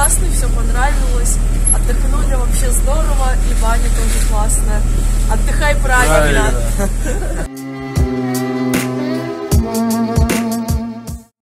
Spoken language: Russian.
классный, все понравилось. Отдохнули вообще здорово, и баня тоже классная. Отдыхай правильно.